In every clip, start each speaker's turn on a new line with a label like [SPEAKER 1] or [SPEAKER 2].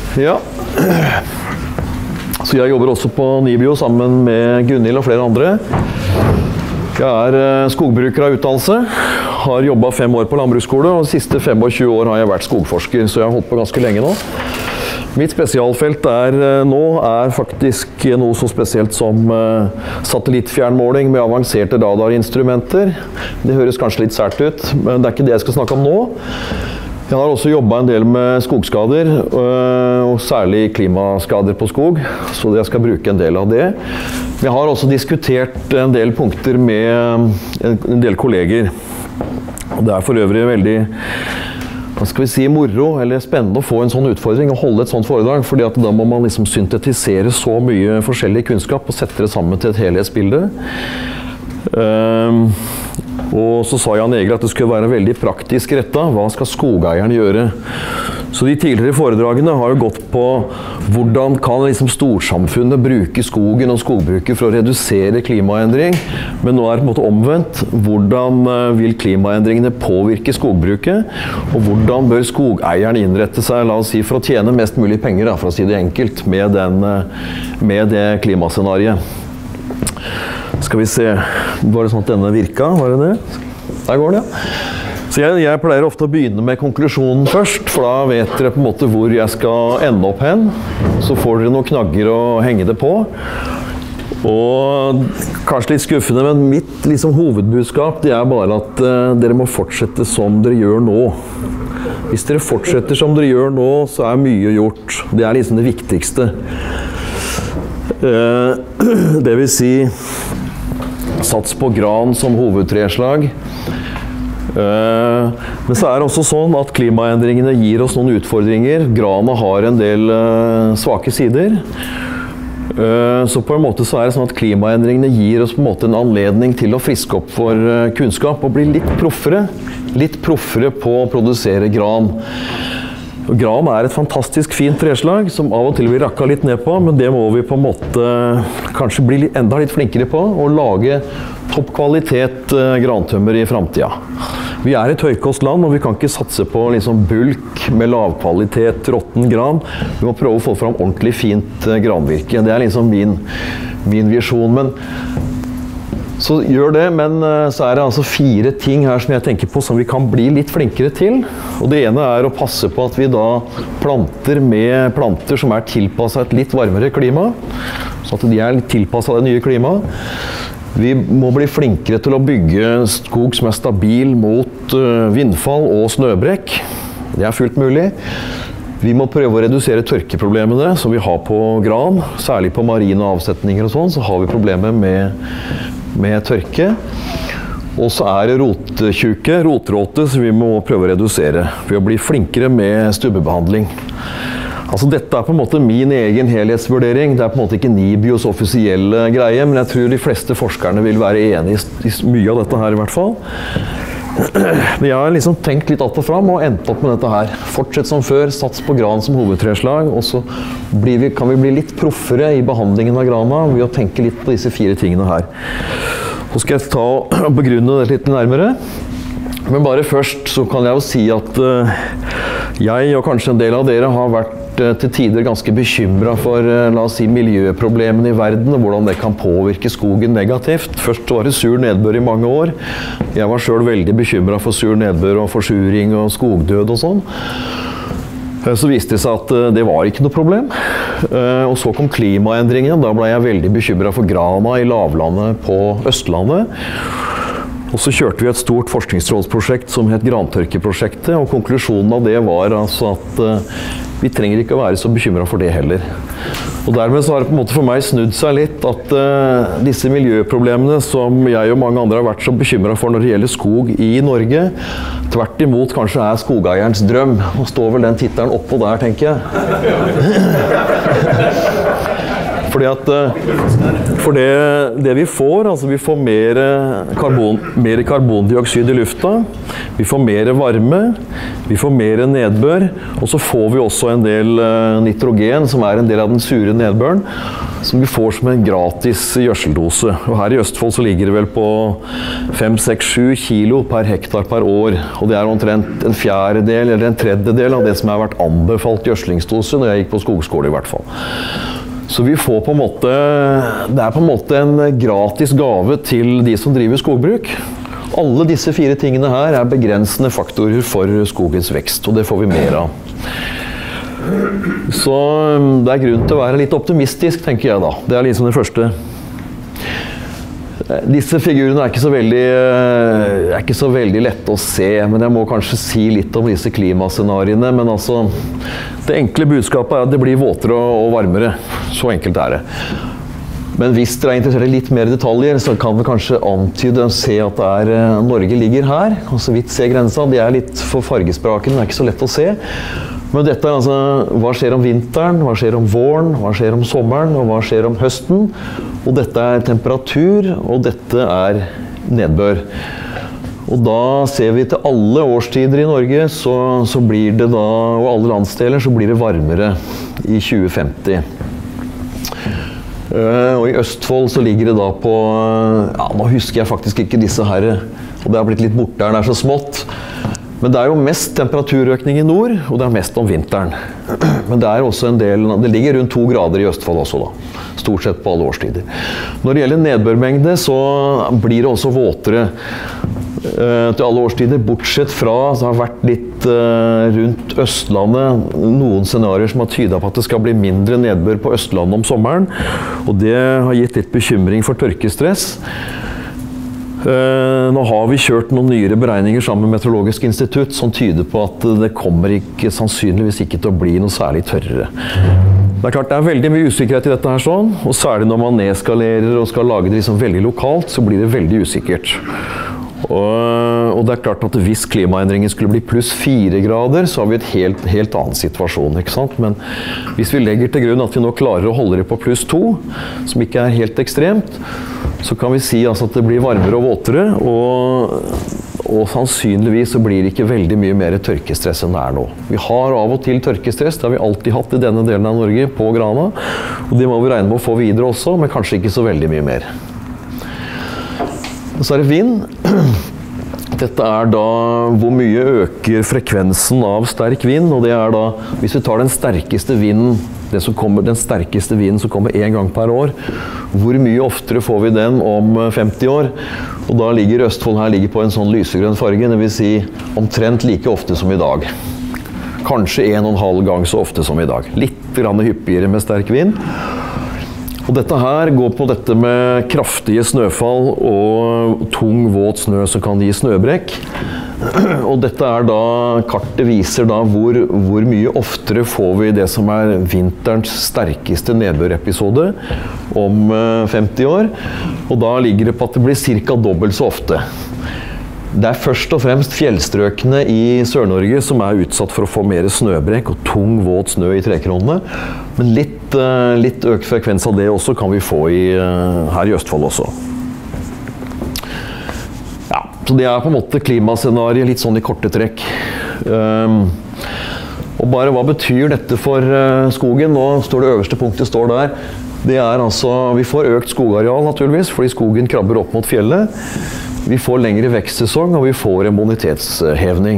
[SPEAKER 1] Ja. Så jeg jobber også på Nibio sammen med Gunhild og flere andre. Jeg er skogbruker av utdannelse, har jobbet 5 år på landbruksskole, og de siste 25 år har jeg vært skogforsker, så jeg har holdt på ganske lenge nå. Mitt spesialfelt nå er faktisk noe så spesielt som satellittfjernmåling med avanserte radarinstrumenter. Det høres kanskje litt sært ut, men det er ikke det jeg skal snakke om nå. Jeg har også jobbet en del med skogskader, og særlig klimaskader på skog, så jeg skal bruke en del av det. Jeg har også diskutert en del punkter med en del kolleger. Det er for øvrig veldig, hva skal vi si, moro eller spennende å få en sånn utfordring og holde et sånt foredrag, fordi at da må man liksom syntetisere så mye forskjellig kunnskap og sette det sammen til et helhetsbilde. Og så sa Jan Egil at det skulle være veldig praktisk rettet. Hva skal skogeieren gjøre? Så de tidligere foredragene har jo gått på hvordan kan liksom storsamfunnet bruke skogen og skogbruket for å redusere klimaendring. Men nå er det på en måte omvendt. Hvordan vil klimaendringene påvirke skogbruket? Og hvordan bør skogeieren innrette seg, la oss si, for å tjene mest mulig penger, da, for å si det enkelt, med det klimascenariet? Skal vi se, var det sånn at denne virka? Var det det? Der går det, ja. Så jeg pleier ofte å begynne med konklusjonen først, for da vet dere på en måte hvor jeg skal ende opp hen. Så får dere noen knagger å henge det på. Og kanskje litt skuffende, men mitt liksom hovedbudskap det er bare at dere må fortsette som dere gjør nå. Hvis dere fortsetter som dere gjør nå, så er mye gjort. Det er liksom det viktigste. Det vil si sats på gran som hovedtreslag. Men så er det også sånn at klimaendringene gir oss noen utfordringer. Grana har en del svake sider. Så på en måte så er det sånn at klimaendringene gir oss på en måte en anledning til å friske opp for kunnskap og bli litt proffere på å produsere gran. Og gran er et fantastisk fint treslag som av og til vi rakka litt ned på, men det må vi på en måte kanskje bli enda litt flinkere på og lage toppkvalitet grantømmer i fremtiden. Vi er et høykostland, og vi kan ikke satse på liksom bulk med lavkvalitet, råtten gran. Vi må prøve å få fram ordentlig fint granvirke. Det er liksom min visjon. Men så gjør det, men så er det altså 4 ting her som jeg tenker på som vi kan bli litt flinkere til. Og det ene er å passe på at vi da planter med planter som er tilpasset et litt varmere klima, så at de er tilpasset det nye klimaet. Vi må bli flinkere til å bygge skog som er stabil mot vindfall og snøbrekk. Det er fullt mulig. Vi må prøve å redusere tørkeproblemene som vi har på gran, særlig på marine avsetninger og sånn, så har vi problemer med tørke. Og så er det rotråte, som vi må prøve å redusere ved å bli flinkere med stubbebehandling. Altså dette er på en måte min egen helhetsvurdering. Det er på en måte ikke Nibios offisielle greie, men jeg tror de fleste forskerne vil være enige i mye av dette her i hvert fall. Men jeg har liksom tenkt litt att og fram og endt opp med dette her. Fortsett som før, sats på gran som hovedtreslag, og så kan vi bli litt proffere i behandlingen av grana ved å tenke litt på disse 4 tingene her. Så skal jeg ta og begrunne det litt nærmere. Men bare først så kan jeg jo si at jeg og kanskje en del av dere har vært til tider ganske bekymret for, la oss si, miljøproblemene i verden, og hvordan det kan påvirke skogen negativt. Først var det sur nedbør i mange år. Jeg var selv veldig bekymret for sur nedbør og forsuring og skogdød og sånn. Så viste det seg at det var ikke noe problem. Og så kom klimaendringene. Da ble jeg veldig bekymret for grana i lavlandet på Østlandet. Og så kjørte vi et stort forskningsrådsprosjekt som het Grantørkeprosjektet, og konklusjonen av det var altså at vi trenger ikke å være så bekymret for det heller. Og dermed så har det på en måte for meg snudd seg litt at disse miljøproblemene som jeg og mange andre har vært så bekymret for når det gjelder skog i Norge, tvert imot kanskje er skogeierens drøm. Nå står vel den tittelen oppå der, tenker jeg. For det vi får, altså vi får mer karbondioksid i lufta, vi får mer varme, vi får mer nedbør, og så får vi også en del nitrogen, som en del av den sure nedbøren, som vi får som en gratis gjødseldose. Og her i Østfold så ligger det vel på 5-6-7 kilo per hektar per år, og det omtrent en fjerdedel eller en tredjedel av det som har vært anbefalt gjødslingsdose når jeg gikk på skogskole i hvert fall. Så vi får på en måte, det på en måte en gratis gave til de som driver skogbruk. Alle disse 4 tingene her begrensende faktorer for skogens vekst, og det får vi mer av. Så det grunn til å være litt optimistisk, tenker jeg da. Det liksom det første. Disse figurene ikke så veldig lette å se, men jeg må kanskje si litt om disse klimascenariene. Men altså, det enkle budskapet at det blir våtere og varmere. Så enkelt det. Men hvis dere interessert i litt mer detaljer, så kan vi kanskje antyde og se at Norge ligger her, og så vidt se grensa. De litt for fargesprakende, det ikke så lett å se. Men dette altså, hva skjer om vinteren, hva skjer om våren, hva skjer om sommeren, og hva skjer om høsten. Og dette temperatur, og dette nedbør. Og da ser vi til alle årstider i Norge, så blir det da, og alle landsdeler, så blir det varmere i 2050. Og i Østfold så ligger det da på, ja, nå husker jeg faktisk ikke disse her, og det har blitt litt borte her, det så smått. Men det jo mest temperaturøkning i nord, og det mest om vinteren. Men det også en del, det ligger rundt 2 grader i Østfold også da, stort sett på alle årstider. Når det gjelder nedbørmengde, så blir det også våtere til alle årstider, bortsett fra, så har vært litt rundt Østlandet, noen scenarier som har tydet på at det skal bli mindre nedbør på Østlandet om sommeren, og det har gitt litt bekymring for tørkestress. Nå har vi kjørt noen nyere beregninger sammen med Meteorologisk institutt som tyder på at det kommer sannsynligvis ikke til å bli noe særlig tørrere. Det klart det veldig mye usikkerhet i dette her sånn, og særlig når man nedskalerer og skal lage det liksom veldig lokalt, så blir det veldig usikkert. Og det klart at hvis klimaendringen skulle bli pluss 4 grader, så har vi et helt annen situasjon, ikke sant? Men hvis vi legger til grunn at vi nå klarer å holde det på pluss 2, som ikke helt ekstremt, så kan vi si altså at det blir varmere og våtere, og sannsynligvis så blir det ikke veldig mye mer tørkestress enn det nå. Vi har av og til tørkestress, det har vi alltid hatt i denne delen av Norge, på Grana, og det må vi regne med å få videre også, men kanskje ikke så veldig mye mer. Og så det vind. Dette da hvor mye øker frekvensen av sterk vind, og det da, hvis vi tar den sterkeste vinden, den sterkeste vinden som kommer 1 gang per år, hvor mye oftere får vi den om 50 år? Og da ligger Østfold her på en sånn lysegrønn farge, det vil si omtrent like ofte som i dag. Kanskje 1,5 gang så ofte som i dag. Litt grann hyppigere med sterk vind. Og dette her går på dette med kraftige snøfall og tung, våt snø som kan gi snøbrekk. Og dette da, kartet viser da hvor mye oftere får vi det som vinterens sterkeste nedbørepisode om 50 år. Og da ligger det på at det blir cirka dobbelt så ofte. Det først og fremst fjellstrøkene i Sør-Norge som utsatt for å få mer snøbrekk og tung, våt snø i trekronene. Men litt økt frekvens av det også kan vi få her i Østfold også. Ja, så det på en måte klimascenariet litt sånn i korte trekk. Og bare hva betyr dette for skogen? Nå står det øverste punktet står der. Det altså, vi får økt skogareal naturligvis, fordi skogen krabber opp mot fjellet. Vi får lengre vekstsesong, og vi får en bonitetshevning.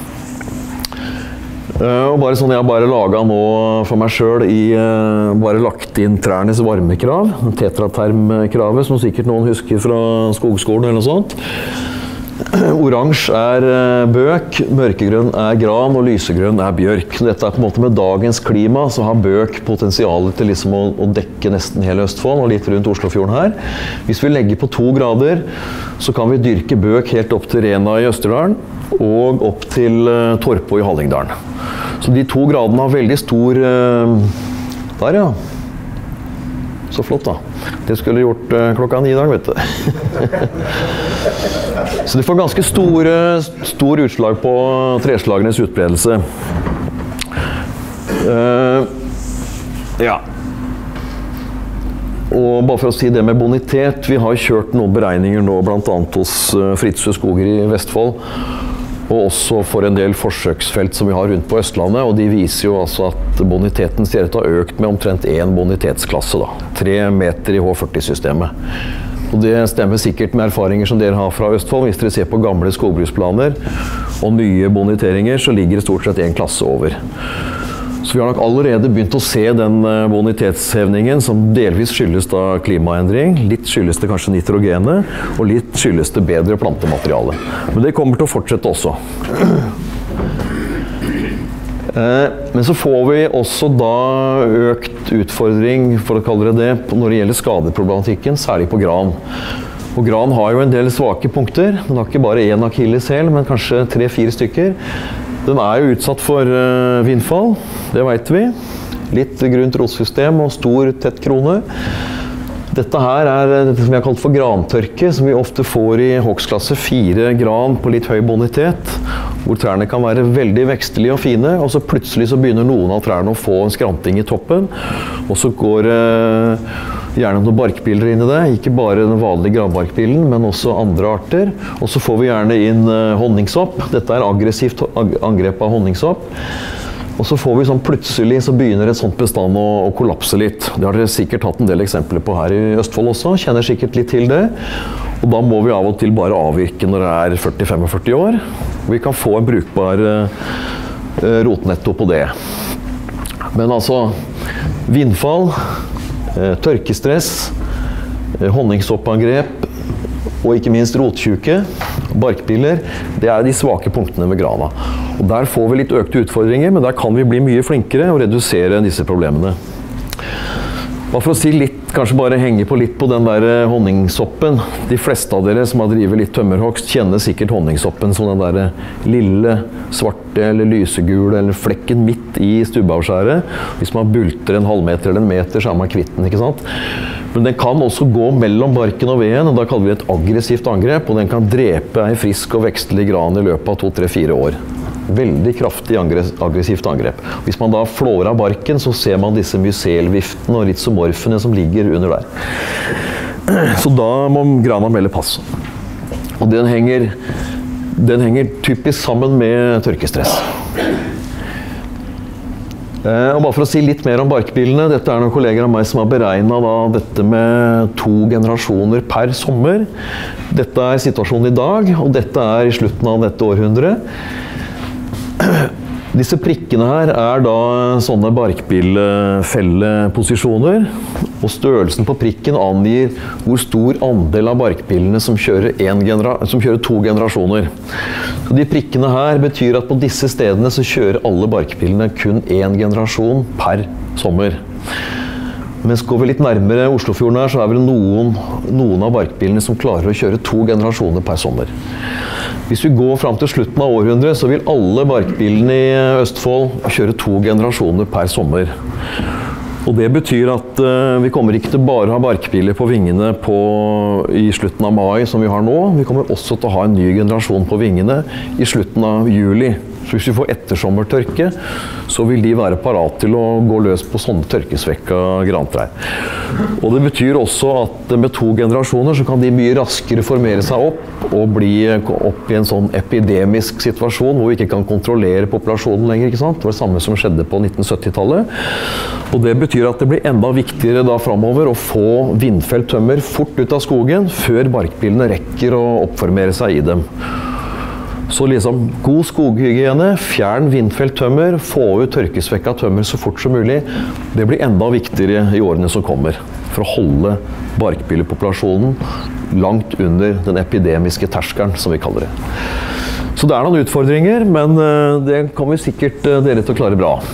[SPEAKER 1] Og bare sånn jeg har bare laget nå for meg selv bare lagt inn trærnes varmekrav, tetratermkravet, som sikkert noen husker fra skogskolen eller noe sånt. Oransje bøk, mørkegrønn gran og lysegrønn bjørk. Dette på en måte med dagens klima, så har bøk potensialet til liksom å dekke nesten hele Østfold og litt rundt Oslofjorden her. Hvis vi legger på 2 grader, så kan vi dyrke bøk helt opp til Rena i Østerdalen og opp til Torpo i Hallingdalen. Så de 2 gradene har veldig stor der, ja. Så flott da. Det skulle gjort klokka 9 i dag, vet du. Så det får ganske stor utslag på treslagenes utbredelse. Ja. Og bare for å si det med bonitet, vi har kjørt noen beregninger nå, blant annet hos Fritzøe Skoger i Vestfold, og også for en del forsøksfelt som vi har rundt på Østlandet, og de viser jo altså at boniteten ser ut til å ha økt med omtrent 1 bonitetsklasse, da. 3 meter i H40-systemet. Og det stemmer sikkert med erfaringer som dere har fra Østfold. Hvis dere ser på gamle skogbruksplaner og nye boniteringer, så ligger det stort sett 1 klasse over. Så vi har nok allerede begynt å se den bonitetshevningen som delvis skyldes da klimaendring, litt skyldes det kanskje nitrogenet, og litt skyldes det bedre plantemateriale. Men det kommer til å fortsette også. Men så får vi også da økt utfordring, for å kalle det det, når det gjelder skadeproblematikken, særlig på gran. Og gran har jo en del svake punkter. Den har ikke bare 1 akilleshæl, men kanskje 3-4 stykker. Den er jo utsatt for vindfall, det vet vi. Litt grunt rotsystem og stor, tett krone. Dette her er det som vi har kalt for grantørke, som vi ofte får i hogstklasse 4 gran på litt høy bonitet, hvor trærne kan være veldig vekstelige og fine, og så plutselig så begynner noen av trærne å få en skranting i toppen, og så går gjerne noen barkbiller inn i det, ikke bare den vanlige granbarkbillen, men også andre arter. Og så får vi gjerne inn honningsopp. Dette er aggressivt angrep av honningsopp. Og så får vi sånn plutselig så begynner et sånt bestand å kollapse litt. Det har dere sikkert hatt en del eksempler på her i Østfold også, kjenner sikkert litt til det. Og da må vi av og til bare avvirke når det er 40-45 år. Vi kan få en brukbar rotnetto på det. Men altså, vindfall, tørkestress, honningsoppangrep og ikke minst rottjuke, barkbiller, det er de svake punktene med grana. Og der får vi litt økte utfordringer, men der kan vi bli mye flinkere og redusere disse problemene. Bare for å si litt, kanskje bare henge på litt på den der honningsoppen. De fleste av dere som har drivet litt tømmerhogst kjenner sikkert honningsoppen som den der lille svarte eller lysegule eller flekken midt i stubbeavskjæret. Hvis man bulter en halvmeter eller en meter, så er man kvitt den, ikke sant? Men den kan også gå mellom barken og veden, og da kaller vi det et aggressivt angrep, og den kan drepe en frisk og vekstelig gran i løpet av 2-3-4 år. Veldig kraftig aggressivt angrep. Hvis man da flår av barken, så ser man disse myselviftene og rhizomorfene som ligger under der. Så da må grana melde pass. Og den henger typisk sammen med tørkestress. Og bare for å si litt mer om barkbillene, dette er noen kolleger av meg som har beregnet da, dette med 2 generasjoner per sommer. Dette er situasjonen i dag, og dette er i slutten av dette århundret. Disse prikkene her er da sånne barkbillefelleposisjoner, og størrelsen på prikken angir hvor stor andel av barkbillene som kjører 2 generasjoner. Så de prikkene her betyr at på disse stedene så kjører alle barkbillene kun 1 generasjon per sommer. Mens går vi litt nærmere Oslofjorden her, så er det noen av barkbillene som klarer å kjøre 2 generasjoner per sommer. Hvis vi går frem til slutten av århundret, så vil alle barkbillene i Østfold kjøre 2 generasjoner per sommer. Og det betyr at vi kommer ikke til bare å ha barkbiller på vingene i slutten av mai som vi har nå. Vi kommer også til å ha en ny generasjon på vingene i slutten av juli. Så hvis vi får ettersommertørke, så vil de være parat til å gå løs på sånne tørkesvekka grantrær. Og det betyr også at med 2 generasjoner så kan de mye raskere formere seg opp og bli opp i en sånn epidemisk situasjon hvor vi ikke kan kontrollere populasjonen lenger, ikke sant? Det var det samme som skjedde på 1970-tallet. Og det betyr at det blir enda viktigere da fremover å få vindfelt tømmer fort ut av skogen før barkbillene rekker å oppformere seg i dem. Så liksom god skoghygiene, fjern vindfelt tømmer, få ut tørkesvekka tømmer så fort som mulig. Det blir enda viktigere i årene som kommer for å holde barkbillepopulasjonen langt under den epidemiske terskelen, som vi kaller det. Så det er noen utfordringer, men det kommer sikkert dere til å klare bra.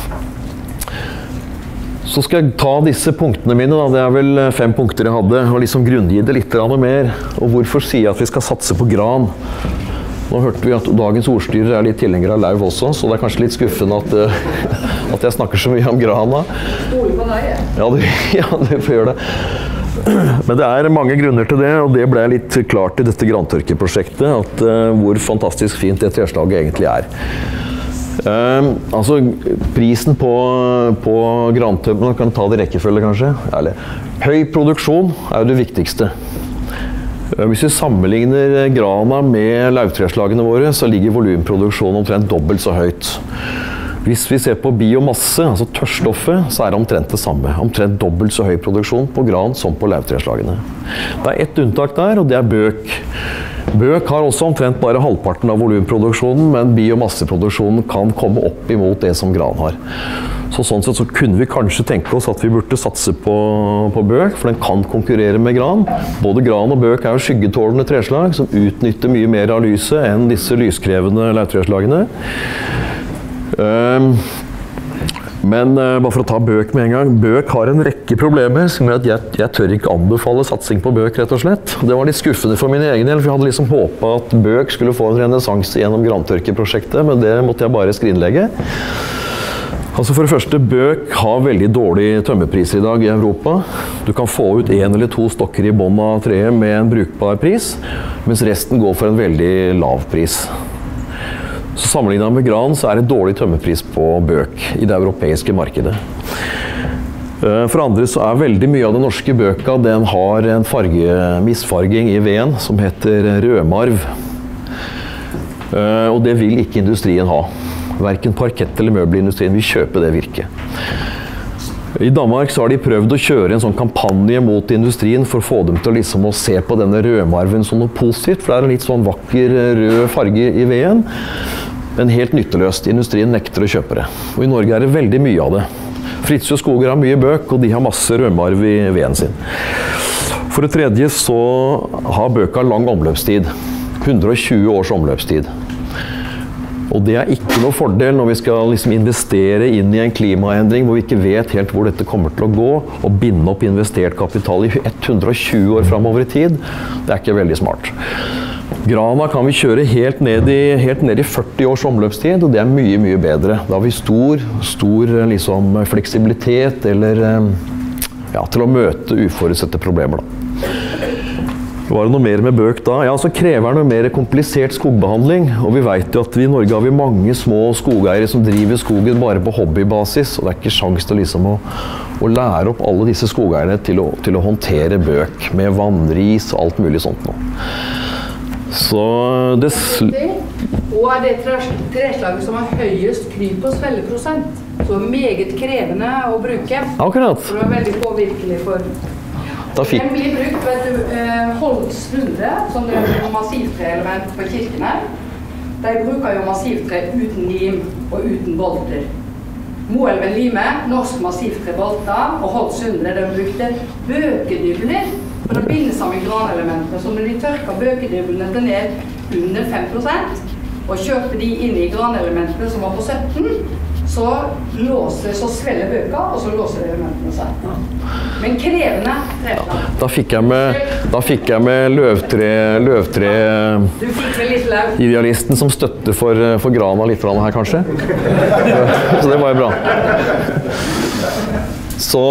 [SPEAKER 1] Så skal jeg ta disse punktene mine, da. Det er vel 5 punkter jeg hadde, og liksom grunngi det litt mer. Og hvorfor sier jeg at vi skal satse på gran? Nå hørte vi at dagens ordstyrer er litt tilhenger av lauv også, så det er kanskje litt skuffende at jeg snakker så mye om grana.
[SPEAKER 2] Stole på deg,
[SPEAKER 1] ja, det får gjøre det. Men det er mange grunner til det, og det ble litt klart i dette grantørkeprosjektet, at hvor fantastisk fint det treslaget egentlig er. Altså, prisen på grantømmer, man kan ta det i rekkefølge kanskje. Høy produksjon jo det viktigste. Hvis vi sammenligner grana med lauvtreslagene våre, så ligger volumproduksjonen omtrent dobbelt så høyt. Hvis vi ser på biomasse, altså tørrstoffet, så det omtrent det samme. Omtrent dobbelt så høy produksjon på gran som på lauvtreslagene. Det ett unntak der, og det bøk. Bøk har også omtrent bare halvparten av volumproduksjonen, men biomasseproduksjonen kan komme opp imot det som gran har. Så sånn sett så kunne vi kanskje tenke oss at vi burde satse på bøk, for den kan konkurrere med gran. Både gran og bøk jo skyggetålende treslag som utnytter mye mer av lyset enn disse lyskrevende lauvtreslagene. Men bare for å ta bøk med en gang, bøk har en rekke problemer som gjør at jeg tør ikke anbefale satsing på bøk, rett og slett. Det var litt skuffende for min egen del, for jeg hadde liksom håpet at bøk skulle få en renessanse gjennom grantørkeprosjektet, men det måtte jeg bare skrinlegge. Altså for det første, bøk har veldig dårlige tømmerpriser i dag i Europa. Du kan få ut 1 eller 2 stokker i bånn av treet med en brukbar pris, mens resten går for en veldig lav pris. Så sammenlignet med gran så det dårlig tømmerpris på bøk i det europeiske markedet. For andre så veldig mye av den norske bøka, den har en misfarging i veden som heter rødmarv. Og det vil ikke industrien ha. Hverken parkett eller møbelindustrien vil kjøpe det virket. I Danmark så har de prøvd å kjøre en sånn kampanje mot industrien for å få dem til liksom å se på denne rødmarven som noe positivt, for det en litt sånn vakker rød farge i veden. Men helt nytteløst. Industrien nekter å kjøpe det. Og i Norge det veldig mye av det. Fritzøe Skoger har mye bøk, og de har masse rødmarv i veden sin. For det tredje så har bøka lang omløpstid. 120 års omløpstid. Og det ikke noe fordel når vi skal liksom investere inn i en klimaendring hvor vi ikke vet helt hvor dette kommer til å gå, og binde opp investert kapital i 120 år fremover i tid. Det ikke veldig smart. Grana kan vi kjøre helt ned i 40 års omløpstid, og det mye, mye bedre. Da har vi stor liksom, fleksibilitet eller, til å møte uforutsette problemer. Var det noe mer med bøk da? Ja, så krever det noe mer komplisert skogbehandling, og vi vet jo at vi i Norge har vi mange små skogeiere som driver skogen bare på hobbybasis, og det ikke sjans til liksom å lære opp alle disse skogeierne til å håndtere bøk med vannris og alt mulig sånt nå. Så det
[SPEAKER 2] og det treslaget som har høyest kryp- og svelleprosent, så meget krevende å bruke.
[SPEAKER 1] Akkurat.
[SPEAKER 2] For det veldig påvirkelig for... Den blir brukt, vet du, Holts 100, som det massivtreelement på kirken her. De bruker jo massivtre uten lim og uten bolter. Moelven Lime, norsk massivtre bolter, og Holts 100, de brukte bøkedybler for å binde sammen granelementene. Så når de tørker bøkedyblene ned under 5%, og kjørte de inn i granelementene som var på 17%, så svelger bøka, og så låser elementene seg. Men krevende treslag.
[SPEAKER 1] Da fikk jeg med løvtre
[SPEAKER 2] Du fikk vel litt løv.
[SPEAKER 1] Idealisten som støtte for grana litt her, kanskje. Så det var jo bra. Så,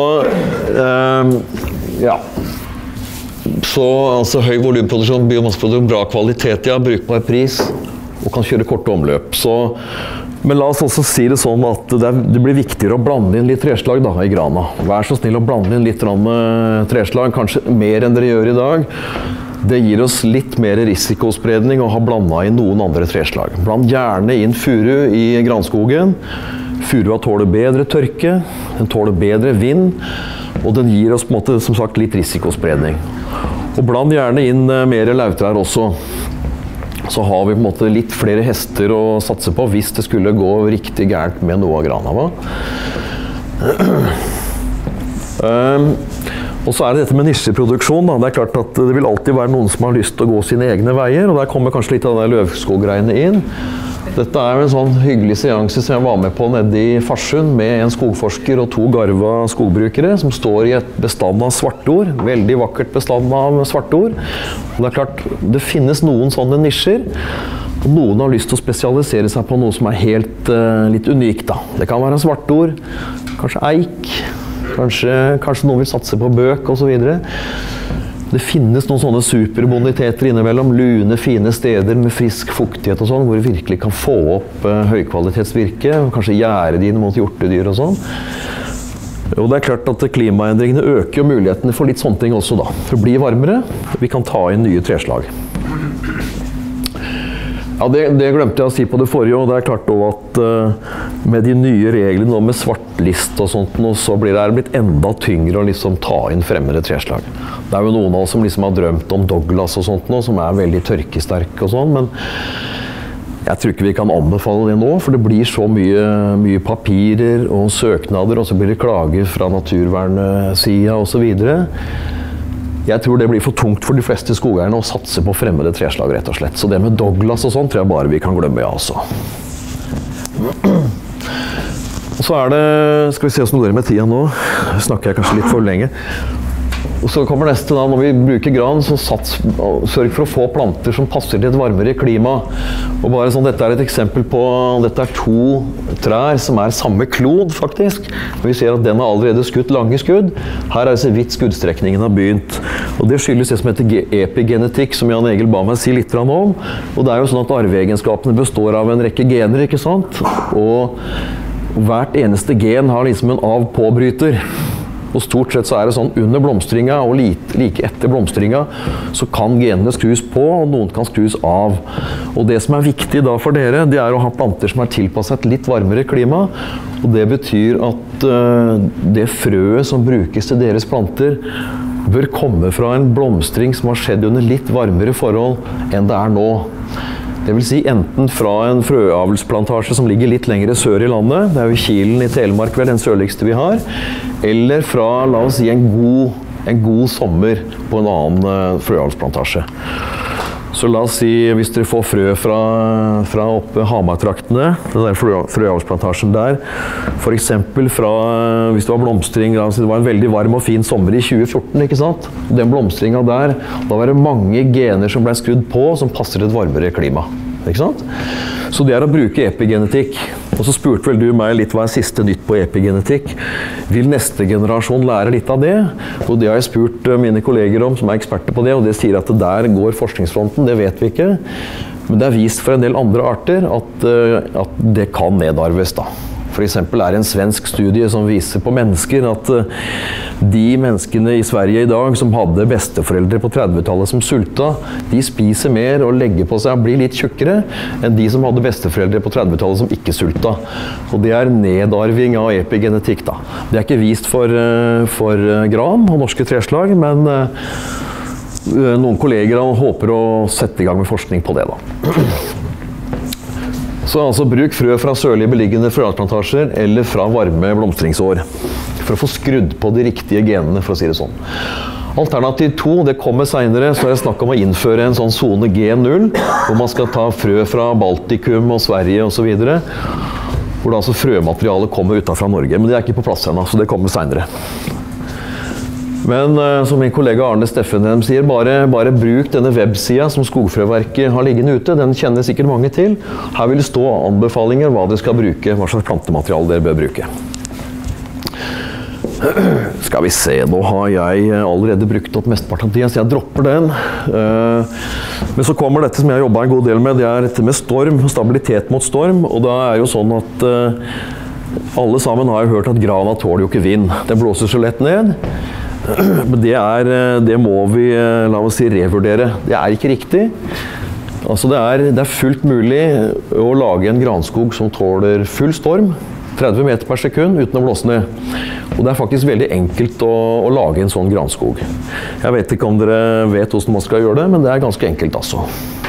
[SPEAKER 1] ja. Så altså, høy volumproduksjon, biomasseproduksjon, bra kvalitet, ja, brukbar pris, og kan kjøre korte omløp. Men la oss også si det sånn at det blir viktigere å blande inn litt treslag da, i grana. Vær så snill å blande inn litt treslag, kanskje mer enn dere gjør i dag. Det gir oss litt mer risikospredning å ha blandet inn noen andre treslag. Bland gjerne inn furu i granskogen. Furua tåler bedre tørke, den tåler bedre vind, og den gir oss på en måte, som sagt, litt risikospredning. Og bland gjerne inn mer lauvtrær også. Så har vi på en måte litt flere hester å satse på hvis det skulle gå riktig gærent med noe av grana. Og så det dette med nisjeproduksjon. Da. Det klart at det vil alltid være noen som har lyst til å gå sine egne veier, og der kommer kanskje litt av de løvskoggreiene inn. Dette en sånn hyggelig seanse som jeg var med på nede i Farsund med en skogforsker og 2 garva skogbrukere som står i et bestand av svartord, veldig vakkert bestand av svartord. Og det klart, det finnes noen sånne nisjer, og noen har lyst til å spesialisere seg på noe som helt litt unikt da. Det kan være svartord, kanskje eik, kanskje noen vil satse på bøk og så videre. Det finnes noen sånne superboniteter innimellom, lune, fine steder med frisk fuktighet og sånn, hvor du virkelig kan få opp høykvalitetsvirke, kanskje gjære dine mot hjortedyr og sånn. Og det er klart at klimaendringene øker jo mulighetene for litt sånne ting også da. For det blir varmere, vi kan ta inn nye treslag. Ja, det glemte jeg å si på det forrige, og det er klart også at med de nye reglene med svartlist og sånt, så blir det blitt enda tyngre å liksom ta inn fremmede treslag. Det er jo noen av oss som liksom har drømt om Douglas og sånt nå, som er veldig tørkesterke og sånn, men jeg tror ikke vi kan anbefale det nå, for det blir så mye papirer og søknader, og så blir det klager fra naturvernsida og så videre. Jeg tror det blir for tungt for de fleste skogeierne å satse på fremmede treslag, rett og slett. Så det med Douglas og sånn tror jeg bare vi kan glemme, ja, altså. Og så det, skal vi se hvordan det går med tida nå, snakker jeg kanskje litt for lenge. Og så kommer neste da, når vi bruker gran, så sørg for å få planter som passer til et varmere klima. Og bare sånn, dette et eksempel på, dette 2 trær som samme klod faktisk. Vi ser at den har allerede skutt lange skudd. Her så vidt skuddstrekningen har begynt. Og det skyldes det som heter epigenetikk, som Jan Egil ba meg si litt om. Og det jo sånn at arveegenskapene består av en rekke gener, ikke sant? Og hvert eneste gen har liksom en av-påbryter. Og stort sett så det sånn under blomstringa og like etter blomstringa så kan genene skrus på, og noen kan skrus av. Og det som viktig da for dere, det å ha planter som tilpasset et litt varmere klima. Og det betyr at det frøet som brukes til deres planter bør komme fra en blomstring som har skjedd under litt varmere forhold enn det nå. Det vil si enten fra en frøavlsplantasje som ligger litt lengre sør i landet, det jo Kilen i Telemark vel, den sørligste vi har, eller fra, la oss si, en god sommer på en annen frøavlsplantasje. Så la oss si, hvis dere får frø fra oppe Hamar-traktene, den der frøavlsplantasjen der, for eksempel fra, hvis det var blomstring, la oss si, det var en veldig varm og fin sommer i 2014, ikke sant? Den blomstringa der, da var det mange gener som ble skrudd på, som passer et varmere klima, ikke sant? Så det å bruke epigenetikk. Og så spurte vel du meg litt hva siste nytt på epigenetikk. Vil neste generasjon lære litt av det? Og det har jeg spurt mine kolleger om, som eksperter på det, og det sier at det der går forskningsfronten, det vet vi ikke. Men det vist for en del andre arter at det kan nedarves da. For eksempel det en svensk studie som viser på mennesker at de menneskene i Sverige i dag som hadde besteforeldre på 30-tallet som sulta, de spiser mer og legger på seg og blir litt tjukkere enn de som hadde besteforeldre på 30-tallet som ikke sulta. Og det nedarving av epigenetikk da. Det ikke vist for gran og norske treslag, men noen kolleger håper å sette i gang med forskning på det da. Så altså bruk frø fra sørlig beliggende frøavlsplantasjer eller fra varme blomstringsår for å få skrudd på de riktige genene, for å si det sånn. Alternativ 2, det kommer senere, så det snakk om å innføre en sånn zone G0, hvor man skal ta frø fra Baltikum og Sverige og så videre, hvor da altså frømaterialet kommer utenfra Norge, men det ikke på plass ennå, så det kommer senere. Men som min kollega Arne Steffenheim sier, bare bruk denne websida som Skogfrøverket har liggende ute. Den kjenner sikkert mange til. Her vil det stå anbefalinger hva dere skal bruke, hva slags plantemateriale dere bør bruke. Skal vi se, nå har jeg allerede brukt opp mesteparten av tiden, så jeg dropper den. Men så kommer dette som jeg har jobbet en god del med, det dette med storm, stabilitet mot storm. Og da jo sånn at alle sammen har jo hørt at grana tåler jo ikke vind. Den blåser så lett ned. Men det må vi, la oss si, revurdere. Det ikke riktig. Altså det fullt mulig å lage en granskog som tåler full storm, 30 meter per sekund uten å blåse ned. Og det faktisk veldig enkelt å lage en sånn granskog. Jeg vet ikke om dere vet hvordan man skal gjøre det, men det ganske enkelt altså.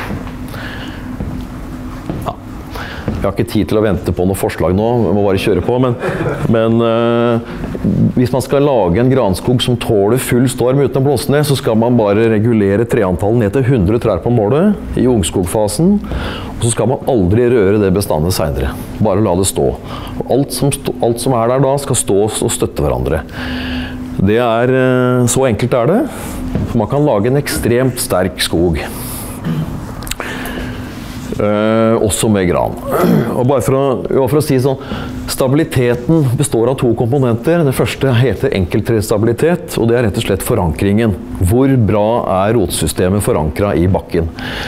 [SPEAKER 1] Jeg har ikke tid til å vente på noe forslag nå, jeg må bare kjøre på, men hvis man skal lage en granskog som tåler full storm uten å blåse ned, så skal man bare regulere treantallet ned til 100 trær på målet i ungskogfasen, og så skal man aldri røre det bestandet senere. Bare la det stå. Og alt som der da skal stå og støtte hverandre. Det så enkelt det. For man kan lage en ekstremt sterk skog. også med gran. Og bare for å si sånn, stabiliteten består av to komponenter. Det første heter enkelttrestabilitet, og det er rett og slett forankringen. Hvor bra er rotsystemet forankret i bakken?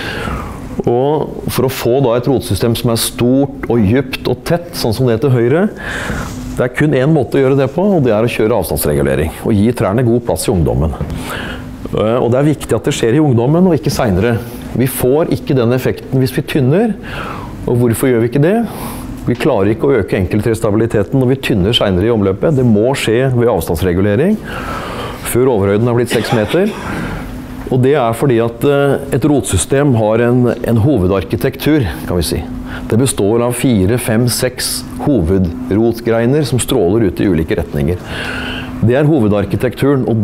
[SPEAKER 1] Og for å få da et rotsystem som er stort og dypt og tett, sånn som det til høyre, det er kun en måte å gjøre det på, og det er å kjøre avstandsregulering, og gi trærne god plass i ungdommen. Og det er viktig at det skjer i ungdommen, og ikke senere. Vi får ikke den effekten hvis vi tynner, og hvorfor gjør vi ikke det? Vi klarer ikke å øke enkelttrestabiliteten når vi tynner senere i omløpet. Det må skje ved avstandsregulering, før overhøyden er blitt 6 meter. Og det er fordi at et rotsystem har en hovedarkitektur, kan vi si. Det består av 4, 5, 6 hovedrotgreiner som stråler ut i ulike retninger. Det er hovedarkitekturen, og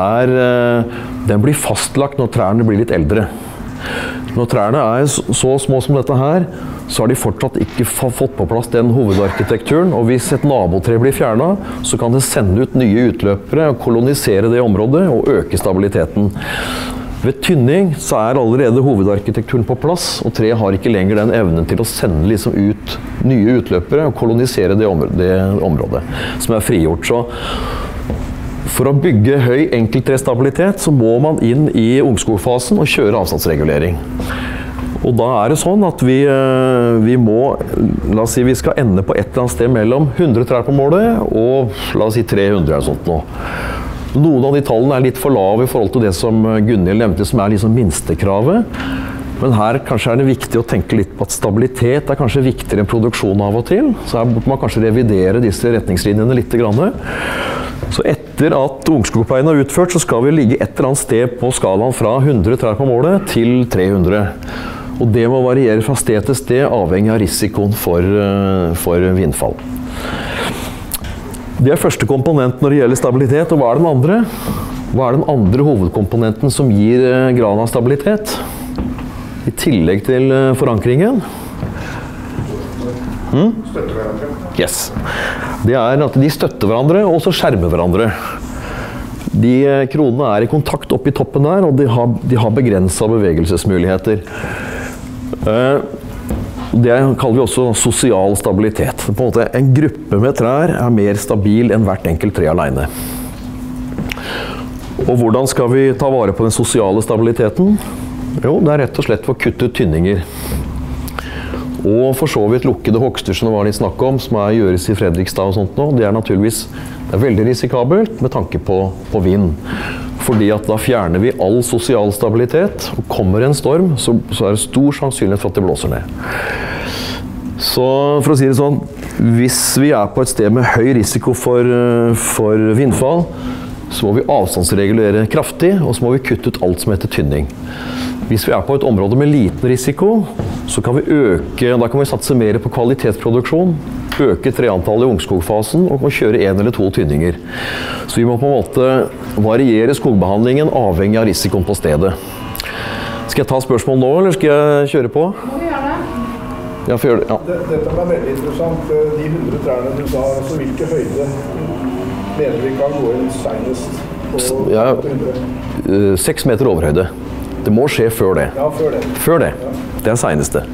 [SPEAKER 1] den blir fastlagt når trærne blir litt eldre. Når trærne er så små som dette her, så har de fortsatt ikke fått på plass den hovedarkitekturen, og hvis et nabotre blir fjernet, så kan det sende ut nye utløpere og kolonisere det området og øke stabiliteten. Ved tynning så er allerede hovedarkitekturen på plass, og treet har ikke lenger den evnen til å sende liksom ut nye utløpere og kolonisere det området som er frigjort. Så for å bygge høy enkelttrestabilitet så må man inn i ungskogfasen og kjøre avstandsregulering. Og da er det sånn at vi må, la oss si vi skal ende på et eller annet sted mellom 100 trær på målet og la oss si 300 eller sånt nå. Noen av de tallene er litt for lave i forhold til det som Gunhild nevnte, som er liksom minstekravet. Men her kanskje er det viktig å tenke litt på at stabilitet er kanskje viktigere enn produksjon av og til. Så her burde man kanskje revidere disse retningslinjene litt grann. Så etter at ungskogpleien er utført, så skal vi ligge et eller annet sted på skalaen fra 100 trær på målet til 300. Og det må variere fra sted til sted, avhengig av risikoen for vindfall. Det er første komponent når det gjelder stabilitet, og hva er den andre? Hva er den andre hovedkomponenten som gir grana stabilitet? I tillegg til forankringen?
[SPEAKER 3] Støtter hverandre.
[SPEAKER 1] Yes. Det er at de støtter hverandre, og så skjermer hverandre. De kronene er i kontakt oppe i toppen der, og de har begrenset bevegelsesmuligheter. Det kaller vi også sosial stabilitet. På en måte, en gruppe med trær er mer stabil enn hvert enkelt tre alene. Og hvordan skal vi ta vare på den sosiale stabiliteten? Jo, det er rett og slett for å kutte ut tynninger. Og for så vidt lukkede hogster som det var litt snakk om, som gjøres i Fredrikstad og sånt nå. Det er naturligvis veldig risikabelt med tanke på vind. Fordi at da fjerner vi all sosial stabilitet, og kommer en storm, så er det stor sannsynlighet for at det blåser ned. Så for å si det sånn, hvis vi er på et sted med høy risiko for vindfall, så må vi avstandsregulere kraftig, og så må vi kutte ut alt som heter tynning. Hvis vi er på et område med liten risiko, så kan da kan vi satse mer på kvalitetsproduksjon, øke treantallet i ungskogfasen og kjøre 1 eller 2 tynninger. Så vi må på en måte variere skogbehandlingen avhengig av risikoen på stedet. Skal jeg ta spørsmål nå, eller skal jeg kjøre på?
[SPEAKER 2] Må vi gjøre det?
[SPEAKER 1] Ja, for gjøre det. Ja.
[SPEAKER 3] Dette ble veldig interessant. De 100 trærne du sa, altså hvilke høyde mener vi kan gå inn senest på 100?
[SPEAKER 1] 6 meter overhøyde. Det må skje før det.
[SPEAKER 3] Ja, før det.
[SPEAKER 1] Før det. Det er seneste.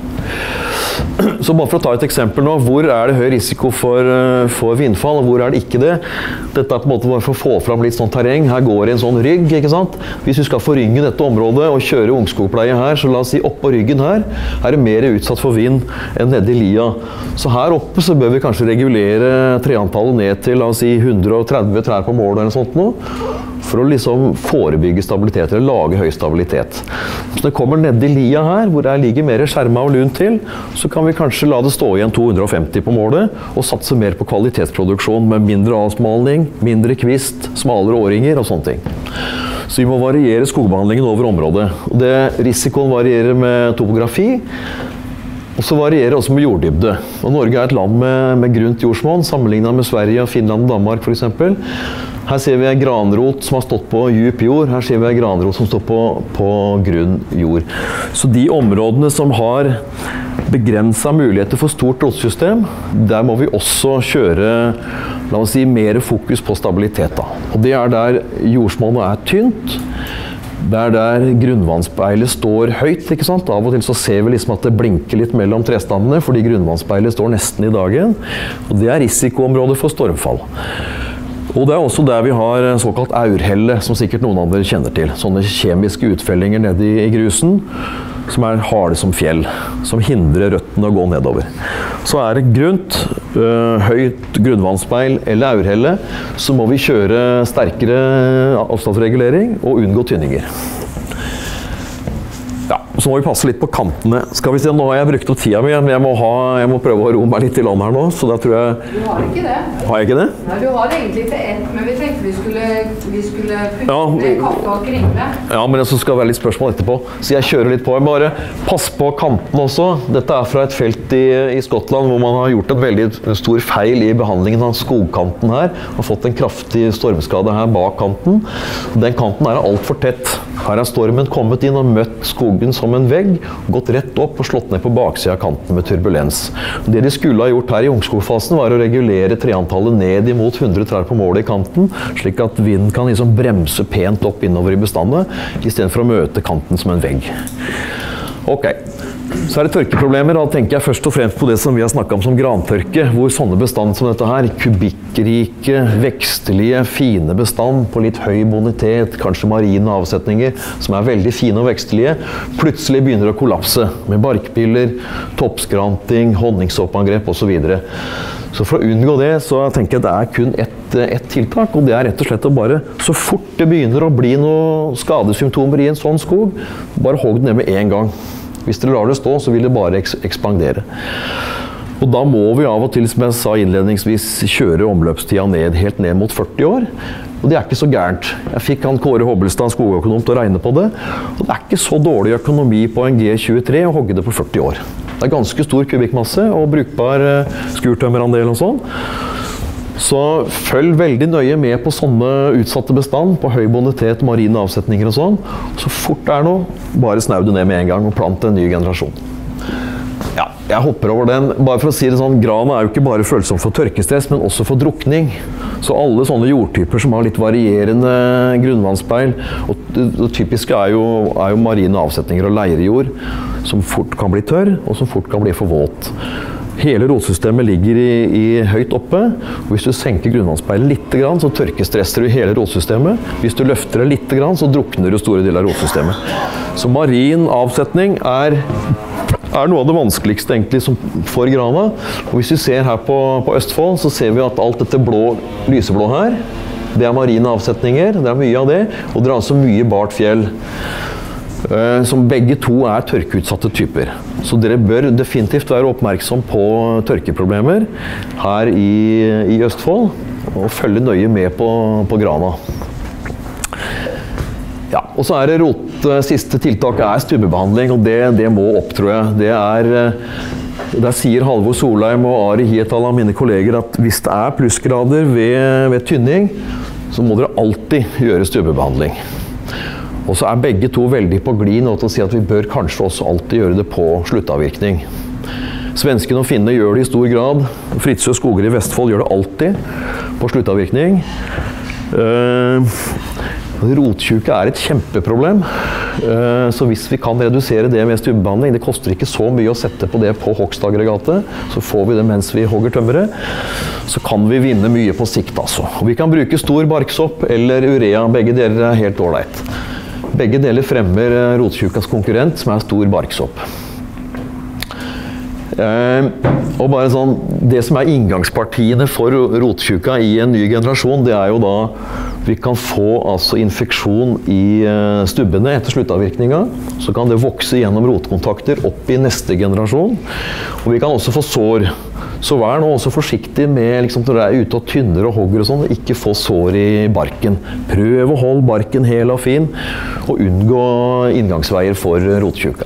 [SPEAKER 1] Så bare for å ta et eksempel nå, hvor er det høy risiko for vindfall, og hvor er det ikke det? Dette er på en måte bare for å få fram litt sånn terreng. Her går det en sånn rygg, ikke sant? Hvis vi skal forynge dette området og kjøre ungskogpleie her, så la oss si oppå ryggen her, er det mer utsatt for vind enn nede i lia. Så her oppe så bør vi kanskje regulere treantallet ned til, la oss si 130 trær på mål eller sånt nå, for å liksom forebygge stabilitet, eller lage høy stabilitet. Så det kommer ned i lia her, hvor jeg ligger mer skjermet og lunt til, så kan vi kanskje la det stå igjen 250 på målet, og satse mer på kvalitetsproduksjon med mindre avsmalning, mindre kvist, smalere åringer og sånne ting. Så vi må variere skogbehandlingen over området. Risikoen varierer med topografi, og så varierer også med jorddybde. Og Norge er et land med grunt jordsmonn, sammenlignet med Sverige, Finland og Danmark for eksempel. Her ser vi en granrot som har stått på djup jord, her ser vi en granrot som står på grunn jord. Så de områdene som har begrenset muligheter for stort rotsystem, der må vi også kjøre, la oss si, mer fokus på stabilitet da. Og det er der jordsmonnet er tynt, Det der grunnvannsspeilet står høyt, ikke sant? Av og til så ser vi liksom at det blinker litt mellom trestammene, fordi grunnvannsspeilet står nesten i dagen. Og det risikoområdet for stormfall. Og det også der vi har såkalt aurhelle, som sikkert noen av dere kjenner til. Sånne kjemiske utfellinger nede i grusen, som harde som fjell, som hindrer røttene å gå nedover. Så det grunt, høyt grunnvannsspeil eller aurhelle, så må vi kjøre sterkere avstandsregulering og unngå tynninger. Ja, så må vi passe litt på kantene. Skal vi se, nå har jeg brukt opp tida mi, men jeg må prøve å ro meg litt i land her nå, så da tror jeg...
[SPEAKER 2] Du har ikke det.
[SPEAKER 1] Har jeg ikke det?
[SPEAKER 2] Nei, du har egentlig til ett, men vi tenkte vi skulle putte kaffe og kringle.
[SPEAKER 1] Ja, men det skal være litt spørsmål etterpå, så jeg kjører litt på. Jeg bare pass på kantene også. Dette fra et felt i Skottland, hvor man har gjort en veldig stor feil i behandlingen av skogkanten her, og fått en kraftig stormskade her bak kanten. Den kanten alt for tett. Her har stormen kommet inn og møtt skogen som en vegg, gått rett opp og slått ned på baksiden av kanten med turbulens. Det de skulle ha gjort her i ungskogfasen var å regulere treantallet ned imot 100 trær på målet i kanten, slik at vinden kan liksom bremse pent opp innover i bestandet, i stedet for å møte kanten som en vegg. Ok. Så det tørkeproblemer, da tenker jeg først og fremst på det som vi har snakket om som grantørke, hvor sånne bestand som dette her, kubikkrike, vekstelige, fine bestand på litt høy bonitet, kanskje marine avsetninger, som veldig fine og vekstelige, plutselig begynner å kollapse med barkpiller, toppskranting, honningsoppangrep og så videre. Så for å unngå det, så tenker jeg det kun ett tiltak, og det rett og slett å bare, så fort det begynner å bli noen skadesymptomer i en sånn skog, bare hogg den ned med en gang. Hvis dere lar det stå, så vil det bare ekspandere. Og da må vi av og til, som jeg sa innledningsvis, kjøre omløpstida helt ned mot 40 år. Og det ikke så gærent. Jeg fikk Kåre Hobbelstad, skogøkonom, til å regne på det. Og det ikke så dårlig økonomi på en G23 å hogge det på 40 år. Det ganske stor kubikkmasse og brukbar skurtømmerandel og sånn. Så følg veldig nøye med på sånne utsatte bestand, på høy bonitet, marine avsetninger og sånn. Så fort det noe, bare snau det ned med en gang og plant en ny generasjon. Ja, jeg hopper over den. Bare for å si det sånn, grana jo ikke bare følsom for tørkestress, men også for drukning. Så alle sånne jordtyper som har litt varierende grunnvannsspeil, og det typiske jo marine avsetninger og leirejord, som fort kan bli tørr, og som fort kan bli for våt. Hele rotsystemet ligger høyt oppe, og hvis du senker grunnvannsspeilet litt, så tørkestresser du hele rotsystemet. Hvis du løfter det litt, så drukner du store deler av rotsystemet. Så marin avsetning noe av det vanskeligste egentlig for grana. Og hvis vi ser her på Østfold, så ser vi at alt dette lyseblå her, det marine avsetninger, det mye av det, og det altså mye bart fjell. Som begge to tørkeutsatte typer. Så dere bør definitivt være oppmerksom på tørkeproblemer her i Østfold, og følge nøye med på grana. Ja, og så det siste tiltaket stubbebehandling, og det må opp, tror jeg. Der sier Halvor Solheim og Ari Hietala, mine kolleger, at hvis det plussgrader ved tynning, så må dere alltid gjøre stubbebehandling. Og så begge to veldig på glid nå til å si at vi bør kanskje også alltid gjøre det på sluttavvirkning. Svenskene og finnene gjør det i stor grad. Fritzøe skoger i Vestfold gjør det alltid på sluttavvirkning. Rottjuke et kjempeproblem. Så hvis vi kan redusere det med stubbebehandling, det koster ikke så mye å sette på det på hogstaggregatet, så får vi det mens vi hogger tømmeret, så kan vi vinne mye på sikt altså. Og vi kan bruke stor barksopp eller urea, begge deler helt ålreit. Begge deler fremmer rottjukas konkurrent, som stor barksopp. Og bare sånn, det som inngangspartiene for rottjuka i en ny generasjon, det jo da vi kan få altså infeksjon i stubbene etter sluttavvirkninga. Så kan det vokse gjennom rotkontakter opp i neste generasjon. Og vi kan også få sår. Så vær nå også forsiktig med liksom, når dere ute og tynner og hogger og sånn, ikke få sår i barken. Prøv å holde barken hel og fin, og unngå inngangsveier for rottjuka.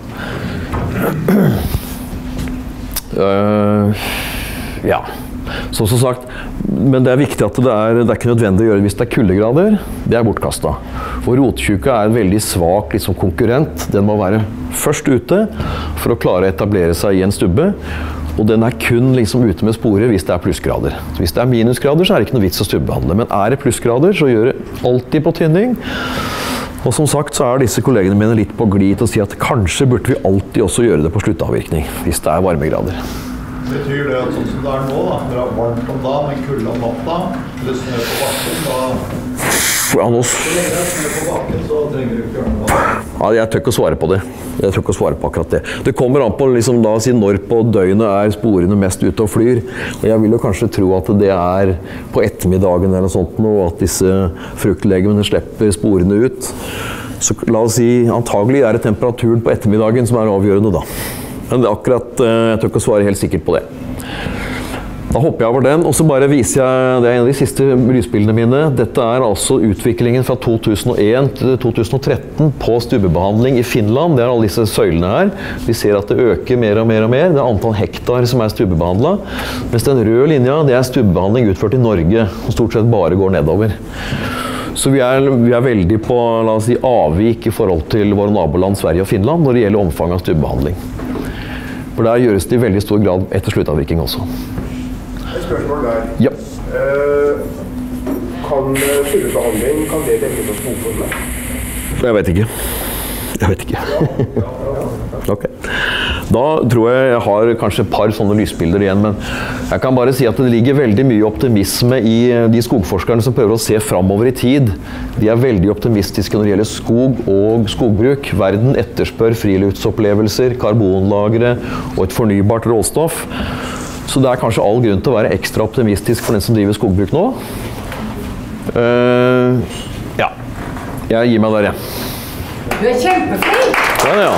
[SPEAKER 1] Ja, så som sagt, men det viktig at det ikke nødvendig å gjøre det hvis det kuldegrader. Det bortkastet. For rottjuka en veldig svak liksom, konkurrent. Den må være først ute for å klare å etablere seg i en stubbe. Og den kun liksom, ute med sporer hvis det plussgrader. Så hvis det minusgrader, så det ikke noe vits å stubbebehandle. Men det plussgrader, så gjør det alltid på tynning. Og som sagt så disse kollegene mine litt på glid til å si at kanskje burde vi alltid også gjøre det på sluttavvirkning, hvis det varmegrader.
[SPEAKER 4] Betyr det at sånn som det nå, da, det varmt om dagen, men kulde om natta, eller snø på bakken, da...
[SPEAKER 1] Ja, nå...
[SPEAKER 4] Så lenge det snø på bakken, så trenger du ikke gjøre noe.
[SPEAKER 1] Ja, jeg tør ikke å svare på det. Jeg tør ikke å svare på akkurat det. Det kommer an på liksom, da, når på døgnet sporene mest ute og flyr. Og jeg vil jo kanskje tro at det på ettermiddagen eller noe sånt, og at disse fruktlegemene slipper sporene ut. Så la oss si, antagelig det temperaturen på ettermiddagen som avgjørende da. Men akkurat, jeg tør ikke å svare helt sikkert på det. Da hopper jeg over den, og så bare viser jeg, det en av de siste lysbildene mine. Dette altså utviklingen fra 2001 til 2013 på stubbebehandling i Finland. Det alle disse søylene her. Vi ser at det øker mer og mer og mer. Det antall hektar som stubbebehandlet. Mens den røde linja, det stubbebehandling utført i Norge, som stort sett bare går nedover. Så vi veldig på, la oss si, avvik i forhold til våre naboland Sverige og Finland når det gjelder omfang av stubbebehandling. For der gjøres det i veldig stor grad etter sluttavvirkning også.
[SPEAKER 3] Et spørsmål der.
[SPEAKER 1] Ja.
[SPEAKER 3] Kan stubbebehandling, kan det dekke på skogformet?
[SPEAKER 1] Jeg vet ikke. Ok. Da tror jeg har kanskje et par sånne lysbilder igjen, men jeg kan bare si at det ligger veldig mye optimisme i de skogforskerne som prøver å se fremover i tid. De veldig optimistiske når det gjelder skog og skogbruk. Verden etterspør friluftsopplevelser, karbonlagre og et fornybart råstoff. Så det kanskje all grunn til å være ekstra optimistisk for den som driver skogbruk nå. Ja, jeg gir meg der, ja.
[SPEAKER 2] Du kjempeflink!
[SPEAKER 1] Ja.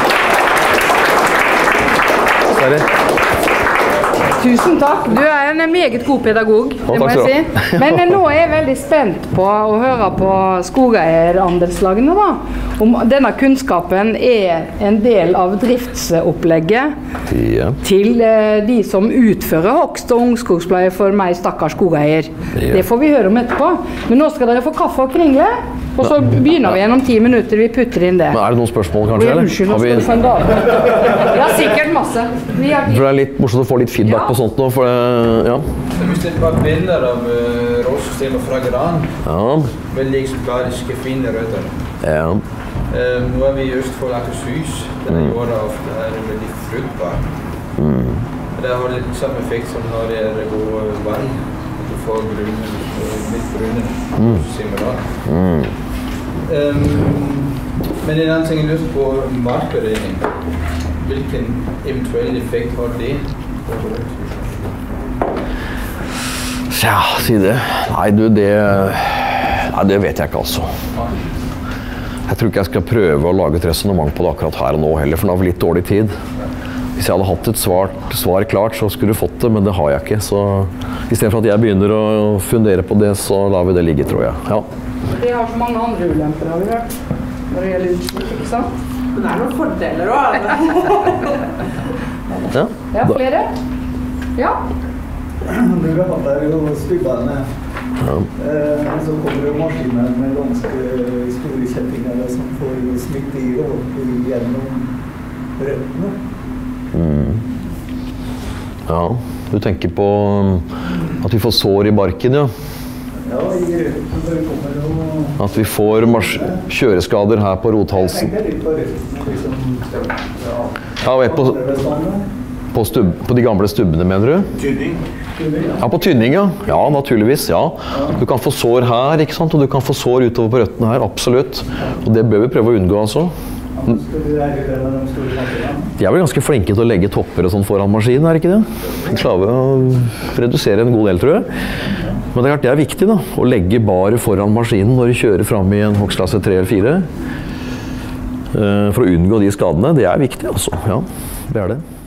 [SPEAKER 2] Tusen takk. Du en meget god pedagog, det må jeg si. Men nå jeg veldig spent på å høre på skogeierandelslagene da. Om denne kunnskapen en del av driftsopplegget til de som utfører hogst og ungskogspleie for meg stakkars skogeier. Det får vi høre om etterpå. Men nå skal dere få kaffe og kringle. Og så begynner vi om 10 minutter, vi putter inn det.
[SPEAKER 1] Men det noen spørsmål kanskje?
[SPEAKER 2] Unnskyld, nå skal du få en dag. Ja, sikkert masse.
[SPEAKER 1] For det litt morsomt å få litt feedback på sånt nå, for ja.
[SPEAKER 5] Hvis det var bilder av råsystemet fra gran, veldig eksemplariske, fine røtter.
[SPEAKER 1] Ja.
[SPEAKER 5] Nå vi i Østfold Akershus, denne jorda ofte veldig fruktbar. Det har litt samme effekt som når det går vann. Du får grunnen, litt grunnen, simulat. Men en annen ting jeg lurer på markberedning. Hvilken eventuell effekt har det?
[SPEAKER 1] Ja, si det. Nei, du, det vet jeg ikke altså. Jeg tror ikke jeg skal prøve å lage et resonnement på det akkurat her og nå heller, for nå har vi litt dårlig tid. Hvis jeg hadde hatt et svar klart, så skulle du fått det, men det har jeg ikke. Så i stedet for at jeg begynner å fundere på det, så lar vi det ligge, tror jeg. Ja.
[SPEAKER 2] Det har så mange andre ulemper, har vi hørt, når det gjelder utslipp, ikke sant?
[SPEAKER 6] Men det noen fordeler også.
[SPEAKER 2] Ja, flere? Ja.
[SPEAKER 7] Det vi har hatt her jo stubbene. Så kommer det maskiner med ganske store kjettinger som får smitte gjennom røttene.
[SPEAKER 1] Ja, du tenker på at vi får sår i barken, ja?
[SPEAKER 7] Ja, i røttene kommer jo...
[SPEAKER 1] At vi får kjøreskader her på rothalsen.
[SPEAKER 7] Jeg tenker litt på røttene,
[SPEAKER 1] på de gamle stubbene, mener du?
[SPEAKER 4] Tynning.
[SPEAKER 1] Ja, på tynning, ja. Ja, naturligvis, ja. Du kan få sår her, ikke sant? Og du kan få sår utover på røttene her, absolutt. Og det bør vi prøve å unngå, altså. De vel ganske flinke til å legge topper og sånn foran maskinen, ikke det? De klarer å redusere en god del, tror jeg. Men det er viktig da, å legge bare foran maskinen når du kjører frem i en hogstklasse 3 eller 4. For å unngå de skadene, det viktig altså. Ja, det det.